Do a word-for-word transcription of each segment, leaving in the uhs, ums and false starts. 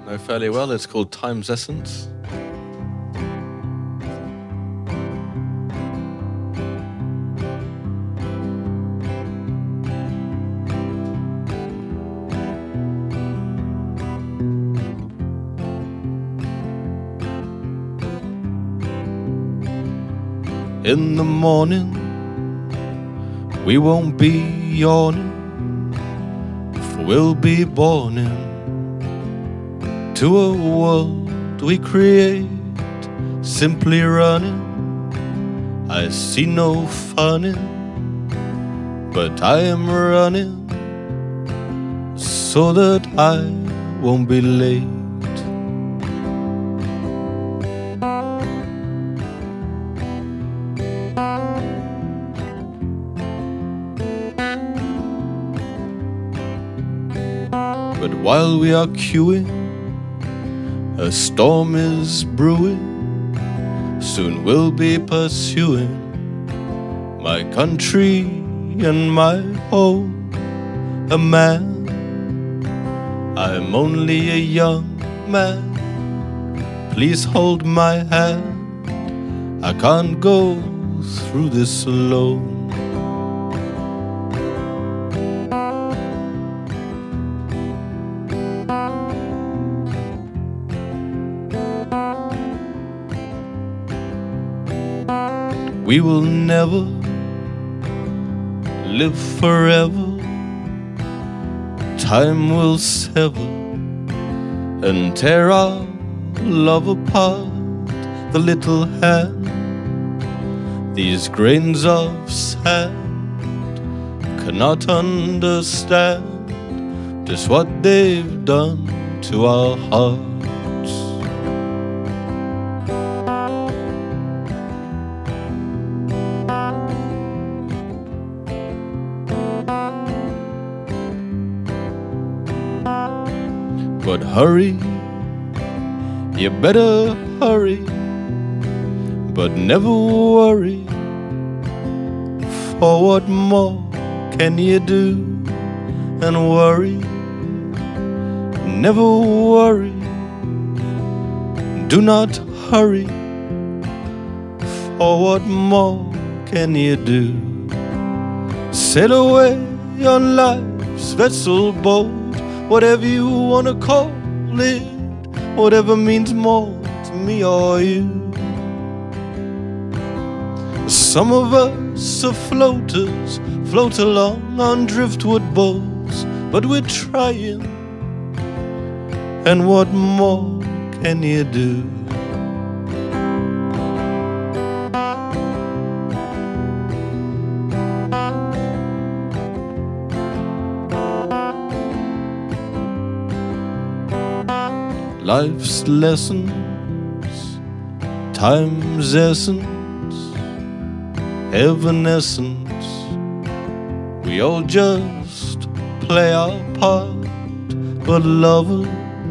know fairly well. It's called Time's Essence. In the morning, we won't be yawning, for we'll be born into a world we create, simply running. I see no fun in, but I am running so that I won't be late. But while we are queuing, a storm is brewing. Soon we'll be pursuing my country and my home. A man, I'm only a young man. Please hold my hand. I can't go through this alone. We will never live forever. Time will sever and tear our love apart. The little hand, these grains of sand cannot understand just what they've done to our hearts. But hurry, you better hurry, but never worry, for what more can you do? And worry, never worry, do not hurry, for what more can you do? Sail away on life's vessel boat, whatever you wanna call it, whatever means more to me or you. Some of us are floaters, float along on driftwood boats, but we're trying, and what more can you do? Life's lessons, time's essence, evanescence. We all just play our part, but lovers,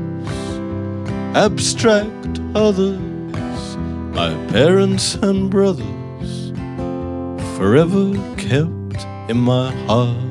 abstract others, my parents and brothers, forever kept in my heart.